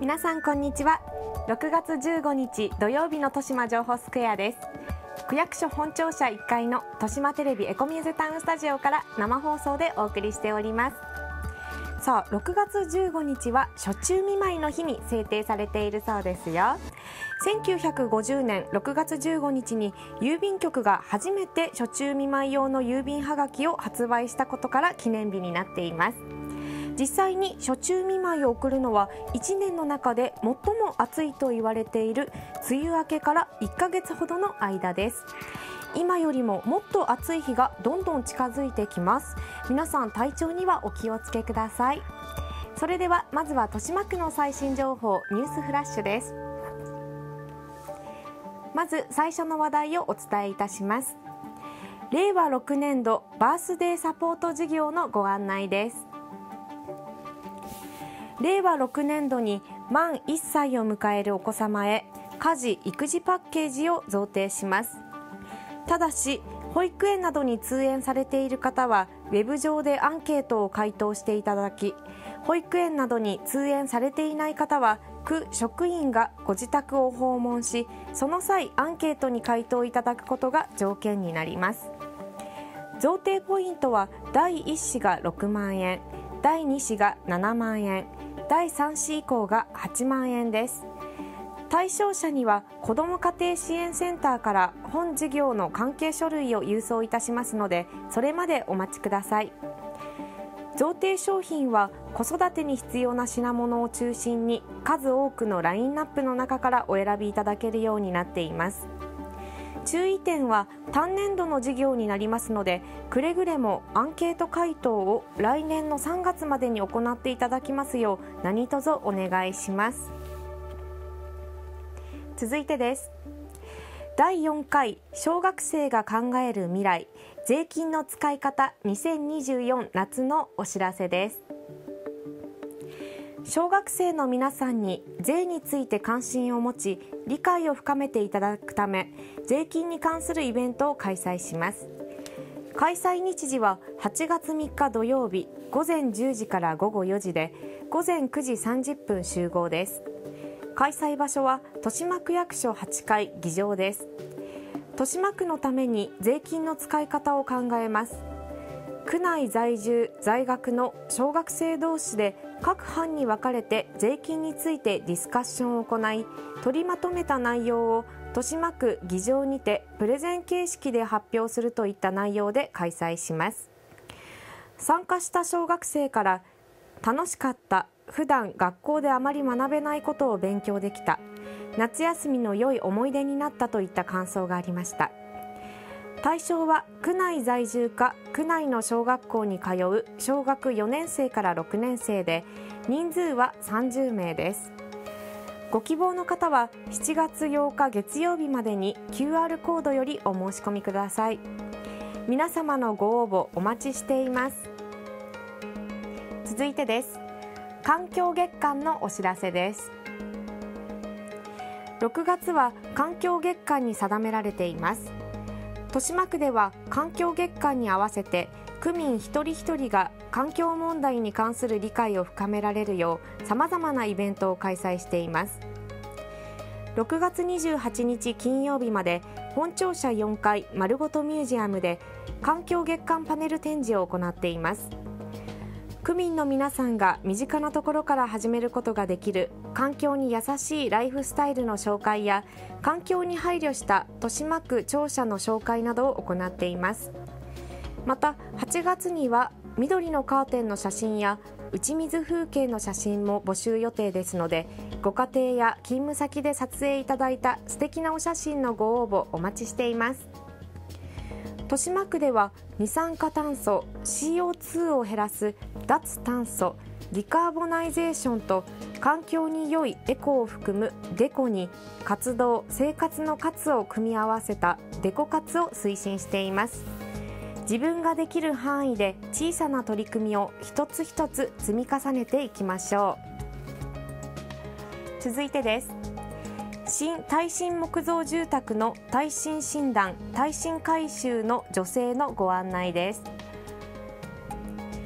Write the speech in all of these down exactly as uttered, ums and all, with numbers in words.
皆さんこんにちは。ろくがつじゅうごにち土曜日の豊島情報スクエアです。区役所本庁舎いっかいの豊島テレビエコミューズタウンスタジオから生放送でお送りしております。さあ、ろくがつじゅうごにちは暑中見舞いの日に制定されているそうですよ。せんきゅうひゃくごじゅうねんろくがつじゅうごにちに郵便局が初めて暑中見舞い用の郵便はがきを発売したことから記念日になっています。実際に暑中見舞いを送るのはいちねんの中で最も暑いと言われている梅雨明けからいっかげつほどの間です。今よりももっと暑い日がどんどん近づいてきます。皆さん体調にはお気をつけください。それではまずは豊島区の最新情報ニュースフラッシュです。まず最初の話題をお伝えいたします。れいわろくねんどバースデーサポート事業のご案内です。れいわろくねんどに満いっさいを迎えるお子様へ家事・育児パッケージを贈呈します。ただし保育園などに通園されている方はウェブ上でアンケートを回答していただき、保育園などに通園されていない方は区職員がご自宅を訪問し、その際アンケートに回答いただくことが条件になります。贈呈ポイントはだいいっ子がろくまんえん、だいに子がななまんえん、だいさん子以降がはちまんえんです。対象者には子ども家庭支援センターから本事業の関係書類を郵送いたしますので、それまでお待ちください。贈呈商品は子育てに必要な品物を中心に数多くのラインナップの中からお選びいただけるようになっています。注意点は単年度の事業になりますので、くれぐれもアンケート回答を来年のさんがつまでに行っていただきますよう何卒お願いします。続いてです。だいよんかい小学生が考える未来税金の使い方にせんにじゅうよん夏のお知らせです。小学生の皆さんに税について関心を持ち理解を深めていただくため、税金に関するイベントを開催します。開催日時ははちがつみっか土曜日ごぜんじゅうじからごごよじで、ごぜんくじさんじゅっぷん集合です。開催場所は豊島区役所はちかい議場です。豊島区のために税金の使い方を考えます。区内在住在学の小学生同士で各班に分かれて税金についてディスカッションを行い、取りまとめた内容を豊島区議場にてプレゼン形式で発表するといった内容で開催します。参加した小学生から楽しかった、普段学校であまり学べないことを勉強できた、夏休みの良い思い出になったといった感想がありました。対象は区内在住か区内の小学校に通う小学よねんせいからろくねんせいで、人数はさんじゅうめいです。ご希望の方はしちがつようか月曜日までに キューアール コードよりお申し込みください。皆様のご応募お待ちしています。続いてです。環境月間のお知らせです。ろくがつは環境月間に定められています。豊島区では環境月間に合わせて区民一人一人が環境問題に関する理解を深められるようさまざまなイベントを開催しています。ろくがつにじゅうはちにち金曜日まで本庁舎よんかいまるごとミュージアムで環境月間パネル展示を行っています。区民の皆さんが身近なところから始めることができる環境に優しいライフスタイルの紹介や、環境に配慮した豊島区庁舎の紹介などを行っています。またはちがつには緑のカーテンの写真や打ち水風景の写真も募集予定ですので、ご家庭や勤務先で撮影いただいた素敵なお写真のご応募お待ちしています。豊島区では二酸化炭素 シーオーツー を減らす脱炭素ディカーボナイゼーションと環境に良いエコを含むデコに活動生活の活を組み合わせたデコ活を推進しています。自分ができる範囲で小さな取り組みを一つ一つ積み重ねていきましょう。続いてです。新耐震木造住宅の耐震診断耐震改修の助成のご案内です。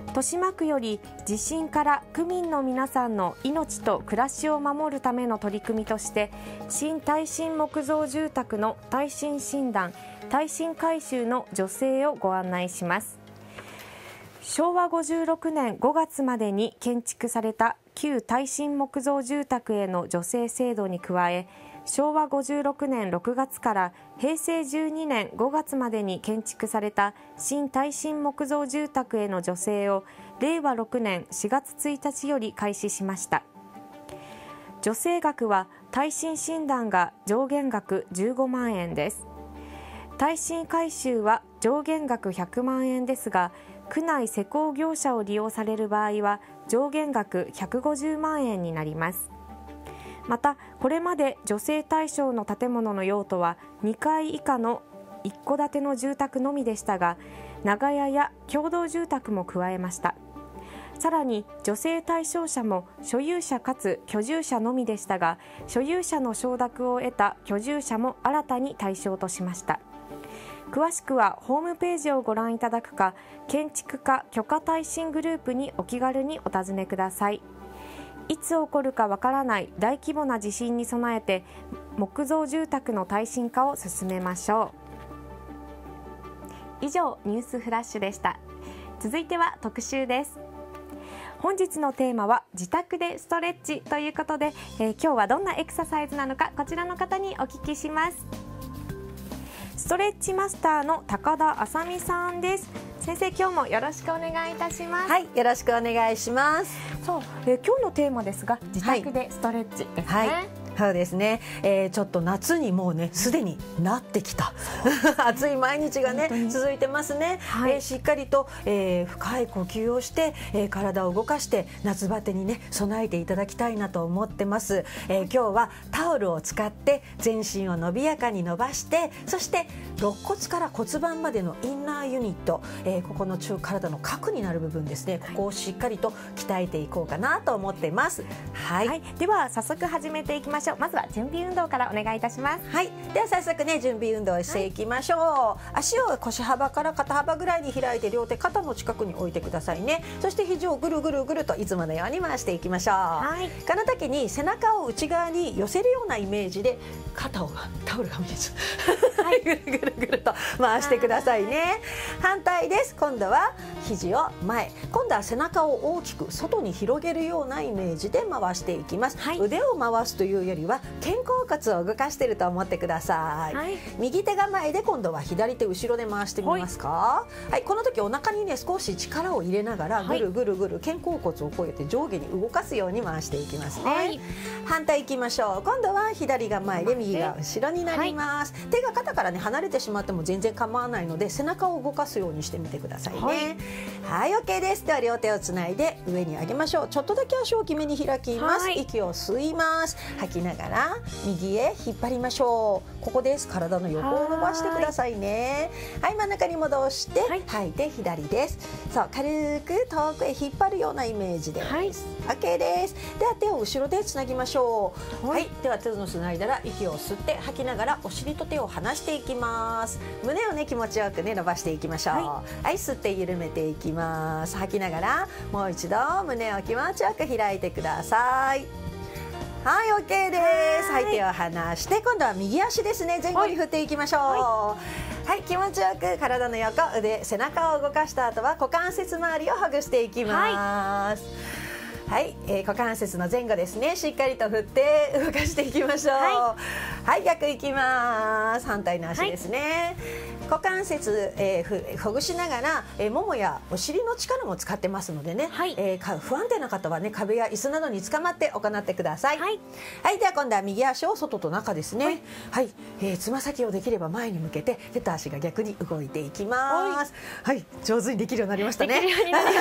豊島区より地震から区民の皆さんの命と暮らしを守るための取り組みとして、新耐震木造住宅の耐震診断、耐震改修の助成をご案内します。しょうわごじゅうろくねんごがつまでに建築された旧耐震木造住宅への助成制度に加え、しょうわごじゅうろくねんろくがつからへいせいじゅうにねんごがつまでに建築された新耐震木造住宅への助成をれいわろくねんしがつついたちより開始しました。助成額は耐震診断が上限額じゅうごまんえんです。耐震改修は上限額ひゃくまんえんですが、区内施工業者を利用される場合は上限額ひゃくごじゅうまんえんになります。また、これまで助成対象の建物の用途はにかい以下の一戸建ての住宅のみでしたが、長屋や共同住宅も加えました。さらに助成対象者も所有者かつ居住者のみでしたが、所有者の承諾を得た居住者も新たに対象としました。詳しくはホームページをご覧いただくか、建築家許可耐震グループにお気軽にお尋ねください。いつ起こるかわからない大規模な地震に備えて、木造住宅の耐震化を進めましょう。以上、ニュースフラッシュでした。続いては特集です。本日のテーマは自宅でストレッチということで、えー、今日はどんなエクササイズなのか、こちらの方にお聞きします。ストレッチマスターの高田あさみさんです。先生、今日もよろしくお願いいたします。 はい、よろしくお願いします。 そう、えー、今日のテーマですが、自宅でストレッチですね。はいはい、 そうですね、えー、ちょっと夏にもうねすでになってきた暑い毎日がね続いてますね。はい、えー、しっかりと、えー、深い呼吸をして、えー、体を動かして夏バテにね備えていただきたいなと思ってます。えー、今日はタオルを使って全身を伸びやかに伸ばして、そして肋骨から骨盤までのインナーユニット、えー、ここの中体の核になる部分ですね、ここをしっかりと鍛えていこうかなと思ってます。はい、はい、 では早速始めていきましょう。まずは準備運動からお願いいたします。 はい、では早速ね準備運動をしていきましょう。はい、足を腰幅から肩幅ぐらいに開いて、両手肩の近くに置いてくださいね。そして肘をぐるぐるぐるといつものように回していきましょう。はい、この時に背中を内側に寄せるようなイメージで肩をタオルが見えず、はい、ぐるぐるぐると回してくださいね。反対です。今度は肘を前、今度は背中を大きく外に広げるようなイメージで回していきます。はい、腕を回すというよりは肩甲骨を動かしていると思ってください。はい、右手が前で、今度は左手後ろで回してみますか。はい、はい、この時お腹にね少し力を入れながら、ぐるぐるぐる肩甲骨をこうやって上下に動かすように回していきますね。はい、反対いきましょう。今度は左が前で右が後ろになります。はい、手が肩からね離れてしまっても全然構わないので、背中を動かすようにしてみてくださいね。はい、はい、OK です。では両手をつないで上に上げましょう。ちょっとだけ足を決めに開きます。はい、息を吸います。吐きながら右へ引っ張りましょう。ここです。体の横を伸ばしてくださいね。はい、真ん中に戻して、はい、吐いて左です。そう、軽く遠くへ引っ張るようなイメージです。はい、OK です。では手を後ろでつなぎましょう。はい、はい、では手のつないだら息を吸って吐きながらお尻と手を離していきます。胸をね気持ちよくね伸ばしていきましょう。はい、はい、吸って緩めていきます。吐きながらもう一度胸を気持ちよく開いてください。はい、 OK です。はい、手を離して今度は右足ですね、前後に振っていきましょう。はい、はい、気持ちよく体の横、腕、背中を動かした後は股関節周りをほぐしていきます。はい、はい、えー、股関節の前後ですね、しっかりと振って動かしていきましょう。はい、はい、逆いきます。反対の足ですね。はい、股関節、えー、ほぐしながら、えー、ももやお尻の力も使ってますのでね、はい、えー、不安定な方はね壁や椅子などにつかまって行ってください。はい、はい、では今度は右足を外と中ですね。はい、はい、えー、つま先をできれば前に向けて手と足が逆に動いていきます。はい、はい、上手にできるようになりましたね。できるようになりました。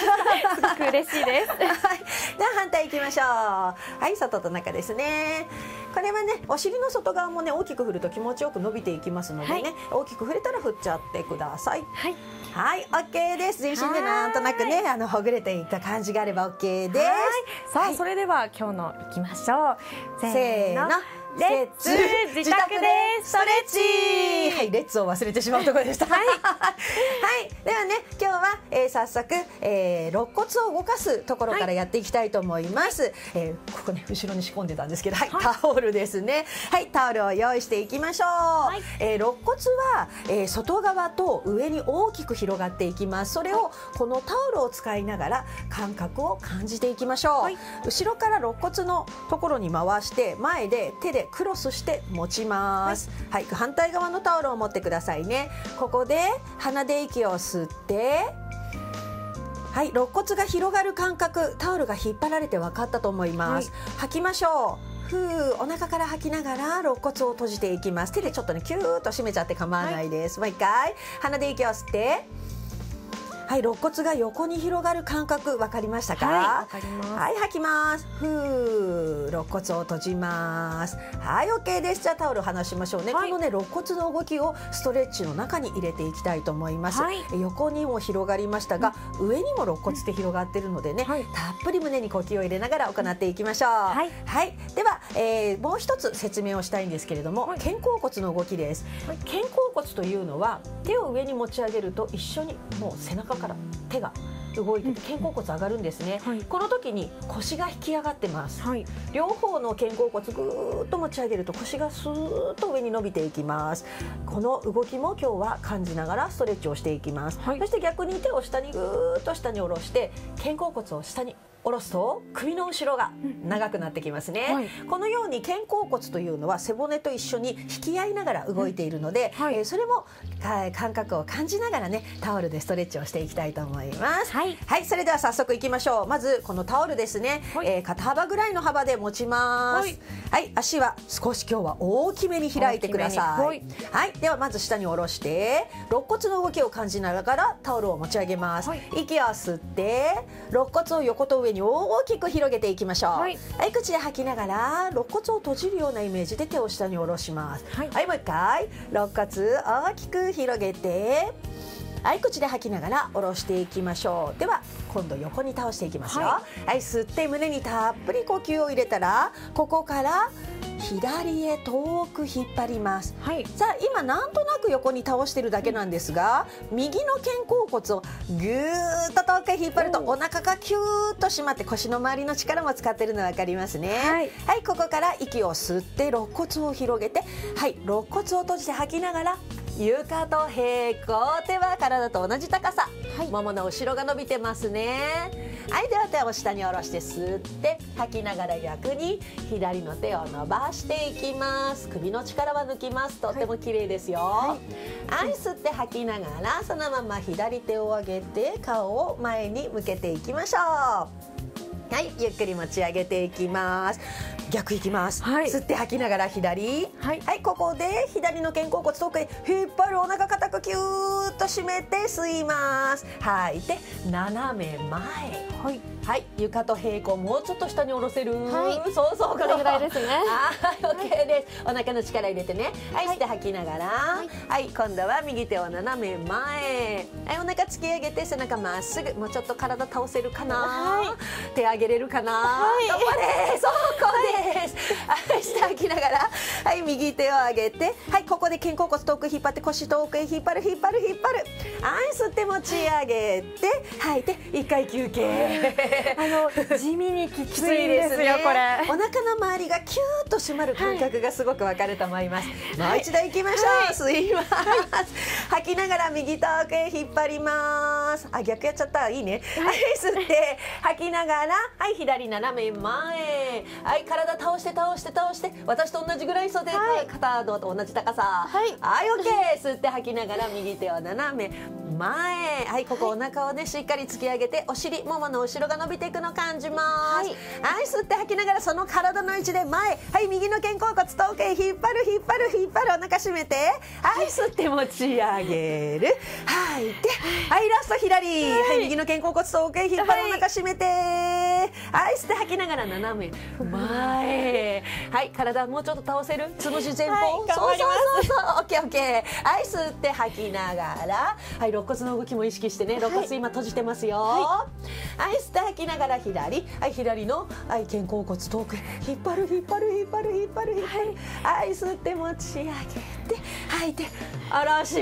すごく嬉しいです。はい、では反対いきましょう。はい、外と中ですね。これはねお尻の外側もね大きく振ると気持ちよく伸びていきますのでね、はい、大きく振れたら振っちゃってください。はい、はい、OK です。全身でなんとなくねあのほぐれていった感じがあれば OK です。さあ、 はい、それでは今日のいきましょう。せーの、 レッツ自宅でストレッチ。 はい、レッツを忘れてしまうところでした。はい、はい、ではね、今日は、えー、早速、えー、肋骨を動かすところからやっていきたいと思います。はい、えー、ここね、後ろに仕込んでたんですけど、はい、はい、タオルですね。はい、タオルを用意していきましょう。はい、えー、肋骨は、えー、外側と上に大きく広がっていきます。それをこのタオルを使いながら感覚を感じていきましょう。はい、後ろから肋骨のところに回して前で手でクロスして持ちます。はい、はい、反対側のタオルを持ってくださいね。ここで鼻で息を吸って、はい、肋骨が広がる感覚、タオルが引っ張られて分かったと思います。はい、吐きましょう。ふう、お腹から吐きながら肋骨を閉じていきます。手でちょっとねキューッと締めちゃって構わないです。はい、もう一回鼻で息を吸って、はい、肋骨が横に広がる感覚分かりましたか？ はい、わかります。 はい、吐きます。ふう、肋骨を閉じます。はい、 OK です。じゃあタオル離しましょうね。はい、このね肋骨の動きをストレッチの中に入れていきたいと思います。はい、横にも広がりましたが、うん、上にも肋骨って広がってるのでね、はい、たっぷり胸に呼吸を入れながら行っていきましょう。はい、はい、では、えー、もう一つ説明をしたいんですけれども、はい、肩甲骨の動きです。はい、肩甲骨というのは手を上に持ち上げると一緒にもう背中から手が動いてて肩甲骨上がるんですね。はい、この時に腰が引き上がってます。はい、両方の肩甲骨ぐーっと持ち上げると腰がスーッと上に伸びていきます。この動きも今日は感じながらストレッチをしていきます。はい、そして逆に手を下にぐーっと下に下ろして肩甲骨を下に下ろすと首の後ろが長くなってきますね。はい、このように肩甲骨というのは背骨と一緒に引き合いながら動いているので、はい、えー、それも感覚を感じながらねタオルでストレッチをしていきたいと思います。はい、はい、それでは早速いきましょう。まずこのタオルですね、はい、えー、肩幅ぐらいの幅で持ちます。はい、はい、足は少し今日は大きめに開いてください。はい、はい、ではまず下に下ろして肋骨の動きを感じながらタオルを持ち上げます。はい、息を吸って肋骨を横と上に大きく広げていきましょう。はい、はい、口で吐きながら肋骨を閉じるようなイメージで手を下に下ろします。はい、はい、もう一回肋骨大きく広げて、はい、口で吐きながら下ろしていきましょう。では今度横に倒していきますよ。はい、はい、吸って胸にたっぷり呼吸を入れたらここから左へ遠く引っ張ります。はい、さあ今なんとなく横に倒してるだけなんですが、右の肩甲骨をぐーっと遠くへ引っ張るとお腹がキューッと締まって腰の周りの力も使ってるの分かりますね。はい、はい、ここから息を吸って肋骨を広げて、はい、肋骨を閉じて吐きながら床と平行、手は体と同じ高さ、はい、ももの後ろが伸びてますね。はい、では手を下に下ろして吸って吐きながら逆に左の手を伸ばしていきます。首の力は抜きます。とっても綺麗ですよ。はい、はい、吸って吐きながらそのまま左手を上げて顔を前に向けていきましょう。はい、ゆっくり持ち上げていきます。逆いきます。はい、吸って吐きながら左、はい、はい、ここで左の肩甲骨遠くへ引っ張る、お腹硬くキューッと締めて吸います。吐いて斜め前、はい、はい、床と平行、もうちょっと下に下ろせる。はい、そうそう、これぐらいですね。はい、 OK です。お腹の力入れてね。はい、吸って吐きながら、はい、はい、今度は右手を斜め前、はい、お腹突き上げて背中まっすぐ、もうちょっと体倒せるかな。はい、手上げれるかな。はい、頑張れ、そこでです。はい、して吐きながら、はい、右手を上げて、はい、ここで肩甲骨遠く引っ張って腰遠くへ引っ張る引っ張る引っ張る。はい、吸って持ち上げて吐いて一回休憩。 あの地味にきついですよ、これ。 お腹の周りがキューッと締まる感覚がすごくわかると思います。はい、もう一度いきましょう。はい、吸います。はい、吐きながら右遠くへ引っ張ります。あ、逆やっちゃった。いいね。はい、吸って吐きながら、はい、左斜め前、はい、体倒して倒して倒して、私と同じぐらい袖、はい、肩と同じ高さ。はい、はい、 OK。 吸って吐きながら右手を斜め前、はい、ここお腹をねしっかり突き上げてお尻ももの後ろが伸びていくのを感じます。はい、はい、吸って吐きながらその体の位置で前、はい、右の肩甲骨遠くへ引っ張る引っ張る引っ張る、お腹締めて、はい、吸って持ち上げる、吐いて、はい、ラスト左、はい、はい、右の肩甲骨遠くへ引っ張る、お腹締めて、はい、吸って吐きながら斜め前、はい、体もうちょっと倒せる、つむじ前方、はい、そうそうそうそう、 ケーオッケー。はい、吸って吐きながら、はい、肋骨の動きも意識してね。肋骨今閉じてますよ。はい、はい、吸って吐きながら左、はい、左の、はい、肩甲骨遠くへ引っ張る引っ張る引っ張る引っ張る引っ張る。はい、はい、吸って持ち上げて吐いて下ろしましょ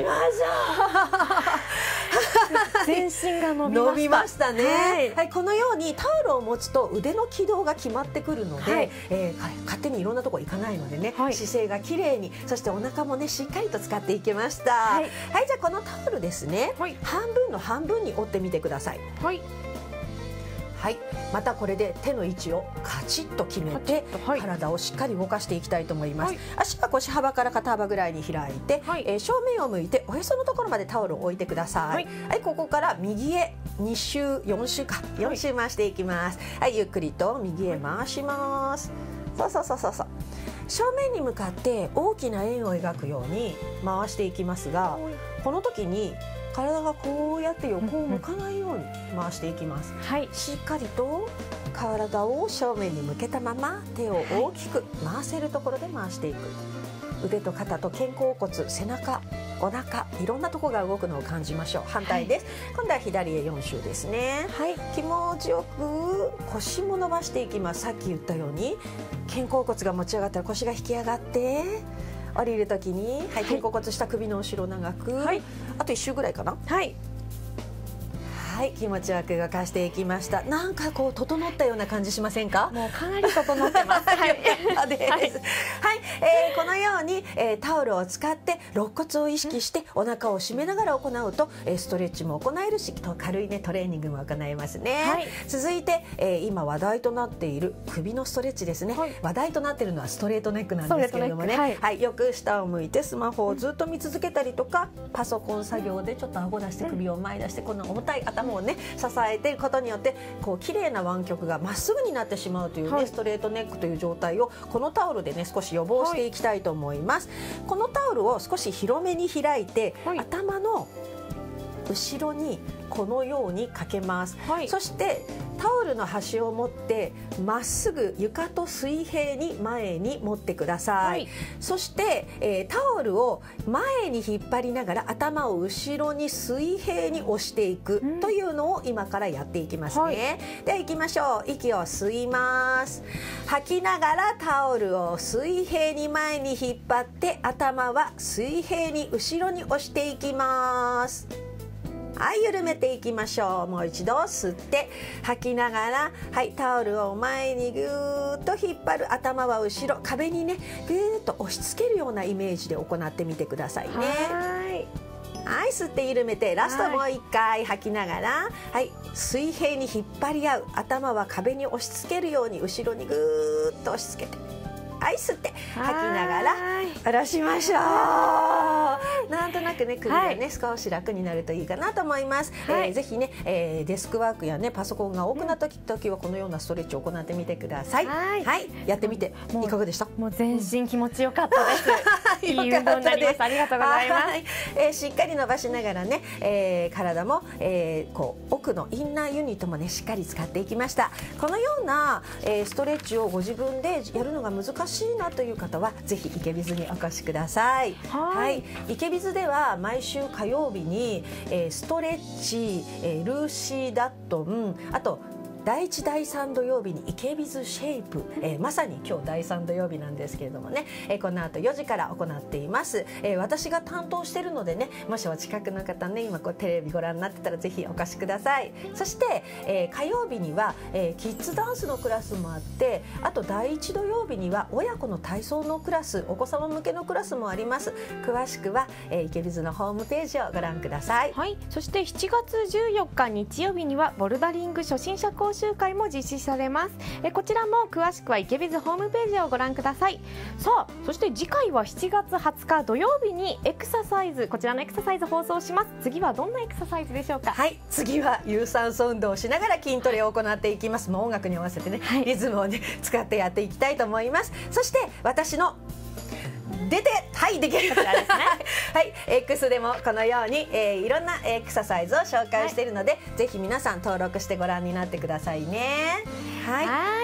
う。全身が伸びました。 伸びましたね。 はい、 はい、このようにタオルを持つと腕の軌道が決まってくるので、はい、えー、勝手にいろんなところ行かないのでね、はい、姿勢が綺麗に、そしてお腹もねしっかりと使っていきました。はい、はい、じゃあこのタオルですね、はい、半分の半分に折ってみてください。はい、はい、またこれで手の位置をカチッと決めて、はい、体をしっかり動かしていきたいと思います。はい、足は腰幅から肩幅ぐらいに開いて、はい、えー、正面を向いておへそのところまでタオルを置いてください。はい、はい、ここから右へに周よん周かよん周回していきます。はい、はい、ゆっくりと右へ回します。そうそうそうそうそう。正面に向かって大きな円を描くように回していきますが、この時に体がこうやって横を向かないように回していきます。はい、しっかりと体を正面に向けたまま手を大きく回せるところで回していく。腕と肩と肩甲骨、背中、お腹、いろんなところが動くのを感じましょう。反対です。はい、今度は左へよん周ですね。はい、気持ちよく腰も伸ばしていきます。さっき言ったように肩甲骨が持ち上がったら腰が引き上がって、降りるときに、はい、肩甲骨下、首の後ろ長く、はい、あといっ周ぐらいかな。はい、はい、気持ちよく動かしていきました。なんかこう整ったような感じしませんか？ もうかなり整ってます。はい、 はい、です。はい、えー、このように、えー、タオルを使って肋骨を意識してお腹を締めながら行うと、えー、ストレッチも行えるし、軽いねトレーニングも行えますね。はい、続いて、えー、今話題となっている首のストレッチですね。はい、話題となっているのはストレートネックなんですけれどもね。はい、はい、よく下を向いてスマホをずっと見続けたりとか、パソコン作業でちょっと顎出して首を前出して、この重たい頭をね支えていることによってこう綺麗な湾曲がまっすぐになってしまうというね、はい、ストレートネックという状態をこのタオルでね少し予防していきたいと思います。はい、このタオルを少し広めに開いて、はい、頭の後ろにこのようにかけます。はい、そしてタオルの端を持ってまっすぐ床と水平に前に持ってください。はい、そして、えー、タオルを前に引っ張りながら頭を後ろに水平に押していくというのを今からやっていきますね。はい、では行きましょう。息を吸います。吐きながらタオルを水平に前に引っ張って頭は水平に後ろに押していきます。はい、緩めていきましょう。もう一度吸って吐きながら、はい、タオルを前にぐーっと引っ張る。頭は後ろ、壁にねぐーっと押し付けるようなイメージで行ってみてくださいね。はいはい、吸って緩めてラストもう一回吐きながら、はい、水平に引っ張り合う。頭は壁に押し付けるように後ろにぐーっと押し付けて、はい、吸って吐きながら下ろしましょう。なんとなくね首がね、はい、少し楽になるといいかなと思います。はい、えー、ぜひね、えー、デスクワークやねパソコンが多くなった時はこのようなストレッチを行ってみてください。はい、はい、やってみていかがでした？ もう全身気持ちよかったです。いい運動になります。ありがとうございます。はい、 えー、しっかり伸ばしながらね、えー、体も、えー、こう奥のインナーユニットもねしっかり使っていきました。このような、えー、ストレッチをご自分でやるのが難しいなという方はぜひイケビズにお越しください。はい、イケビズでは毎週火曜日に、えー、ストレッチ、えー、ルーシーダットン、あとだいいちだいさん土曜日にイケビズシェイプ、えー、まさに今日だいさん土曜日なんですけれどもね、えー、この後よじから行っています。えー、私が担当しているのでね、もしお近くの方ね今こうテレビご覧になってたらぜひお越しください。そして、えー、火曜日には、えー、キッズダンスのクラスもあって、あとだいいち土曜日には親子の体操のクラス、お子様向けのクラスもあります。詳しくは、えー、イケビズのホームページをご覧ください。 はい、そしてしちがつじゅうよっか日曜日にはボルダリング初心者講習会も実施されます。えこちらも詳しくはイケビズホームページをご覧ください。さあ、そして次回はしちがつはつか土曜日にエクササイズ、こちらのエクササイズ放送します。次はどんなエクササイズでしょうか？ はい、次は有酸素運動をしながら筋トレを行っていきます。もう音楽に合わせてね、はい、リズムをね使ってやっていきたいと思います。そして私の出てはいできるこちらですね。はい、X でもこのように、えー、いろんなエクササイズを紹介しているので、はい、ぜひ皆さん登録してご覧になってくださいね。はい、 はい、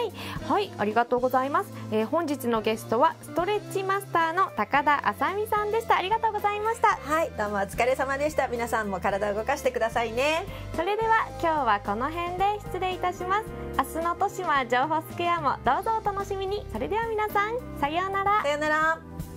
はい、ありがとうございます。えー、本日のゲストはストレッチマスターの高田あさみさんでした。ありがとうございました。 はい、どうもお疲れ様でした。皆さんも体を動かしてくださいね。 それでは今日はこの辺で失礼いたします。明日の豊島情報スクエアもどうぞお楽しみに。それでは皆さん、さようなら。 さようなら。